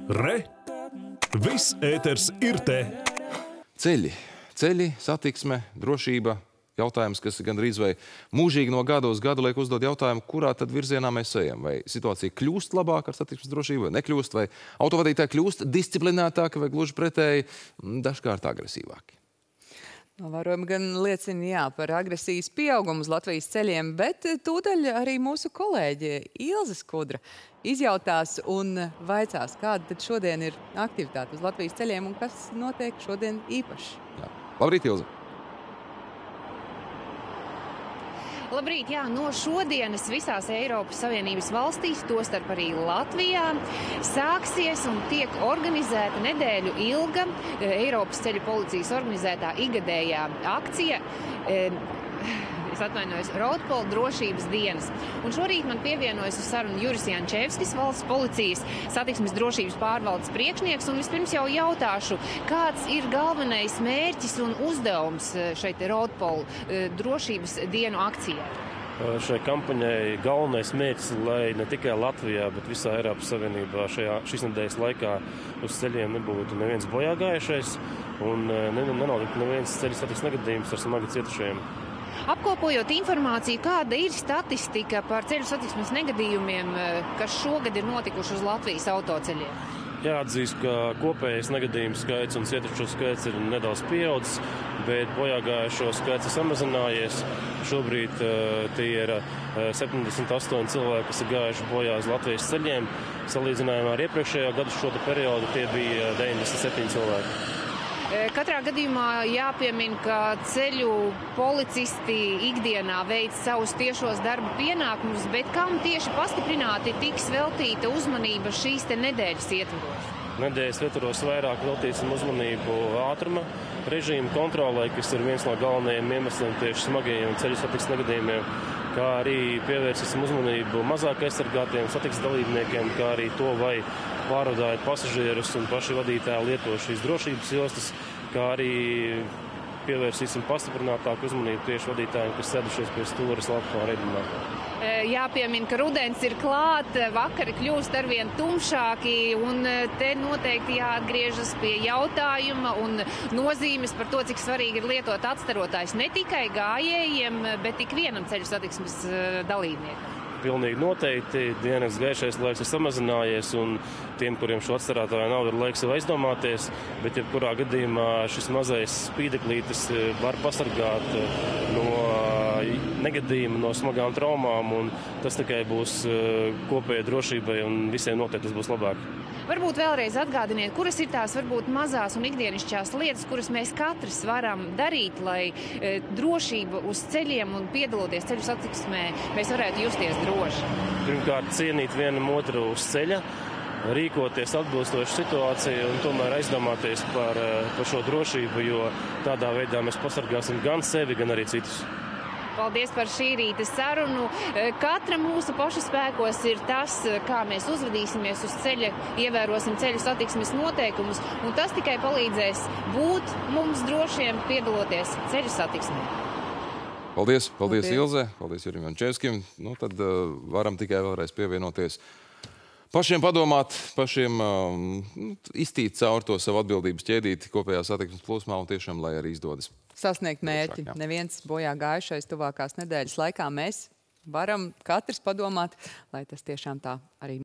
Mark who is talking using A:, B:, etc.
A: Re! Viss ēters ir te!
B: Ceļi, satiksme, drošība. Jautājums, kas gandrīz vai mūžīgi no gada uz gadu liek uzdot jautājumu, kurā tad virzienā mēs ejam. Vai situācija kļūst labāka ar satiksmes drošību, vai nekļūst, vai autovadītāji kļūst disciplinētāki, vai gluži pretēji dažkārt agresīvāki.
C: Novērojumi gan liecina, par agresijas pieaugumu uz Latvijas ceļiem, bet tūdaļ arī mūsu kolēģe Ilze Skudra izjautās un vaicās, kāda tad šodien ir aktivitāte uz Latvijas ceļiem un kas notiek šodien īpaši.
B: Jā. Labrīt, Ilze!
D: Labrīt, jā, no šodienas visās Eiropas Savienības valstīs, tostarp arī Latvijā, sāksies un tiek organizēta nedēļu ilga Eiropas ceļu policijas organizētā igadējā akcija. Es atvainojos, Roadpol drošības dienas. Un šorīt man pievienojas uz sarunu Juris Jančevskis, valsts policijas satiksmes drošības pārvaldes priekšnieks. Un vispirms jau jautāšu, kāds ir galvenais mērķis un uzdevums šeit Roadpol drošības dienu akcijai?
E: Šai kampaņai galvenais mērķis, lai ne tikai Latvijā, bet visā Eiropas Savienībā šīs nedēļas laikā uz ceļiem nebūtu neviens bojāgājušais un nenotiktu neviens ceļu satiksmes negadījums ar smagi cietušajiem.
D: Apkopojot informāciju, kāda ir statistika par ceļu satiksmes negadījumiem, kas šogad ir notikuši uz Latvijas autoceļiem?
E: Jāatzīst, ka kopējais negadījumu skaits un cietušo skaits ir nedaudz pieaudzis, bet bojāgājušo skaits ir samazinājies. Šobrīd tie ir 78 cilvēki, kas ir gājuši bojā uz Latvijas ceļiem. Salīdzinājumā ar iepriekšējo gadu šo periodu tie bija 97 cilvēki.
D: Katrā gadījumā jāpiemina, ka ceļu policisti ikdienā veic savus tiešos darba pienākumus, bet kam tieši pastiprināti tiks veltīta uzmanība šīs te nedēļas ietvaros?
E: Nedēļas ietvaros vairāk veltīsim uzmanību ātruma režīmu kontrolē, kas ir viens no galvenajiem iemesliem tieši smagajiem ceļu satiksmes negadījumiem, kā arī pievērsīsim uzmanību mazāk aizsargātiem satiksmes dalībniekiem, kā arī to, vai pārvadājot pasažierus un paši vadītāji lieto šīs drošības jostas, kā arī pievērsīsim pastiprinātāku uzmanību tieši vadītājiem, kas sēdušies pie stūres lapā reibumā.
D: Jāpiemina, ka rudens ir klāt, vakari kļūst arvien tumšāki, un te noteikti jāatgriežas pie jautājuma un nozīmes par to, cik svarīgi ir lietot atstarotājs ne tikai gājējiem, bet ikvienam ceļu satiksmes dalībniekam.
E: Pilnīgi noteikti dienas gaišais laiks ir samazinājies, un tiem, kuriem šo atstarātāju nav, ir laiks jau aizdomāties, bet jebkurā gadījumā šis mazais spīdeklītis var pasargāt no negadījuma, no smagām traumām, un tas tikai būs kopējai drošībai, un visiem noteikti tas būs labāk.
D: Varbūt vēlreiz atgādiniet, kuras ir tās varbūt mazās un ikdienišķās lietas, kuras mēs katrs varam darīt, lai drošība uz ceļiem un piedaloties ceļu satiksmē mēs varētu justies droši.
E: Pirmkārt, cienīt vienam otru uz ceļa, rīkoties atbilstoši situāciju un tomēr aizdomāties par šo drošību, jo tādā veidā mēs pasargāsim gan sevi, gan arī citus.
D: Paldies par šī rīta sarunu. Katra mūsu paša spēkos ir tas, kā mēs uzvedīsimies uz ceļa, ievērosim ceļu satiksmes noteikumus, un tas tikai palīdzēs būt mums drošiem piedaloties ceļu satiksmē.
B: Paldies, Ilze, paldies Jurim Jančevskim. Nu, tad varam tikai vēlreiz pievienoties. Pašiem padomāt, pašiem iztīt caur to savu atbildības ķēdīti kopējā satiksmes plūsmā un tiešām, lai arī izdodas
C: Sasniegt mērķi. Neviens bojā gājušais tuvākās nedēļas laikā mēs varam katrs padomāt, lai tas tiešām tā arī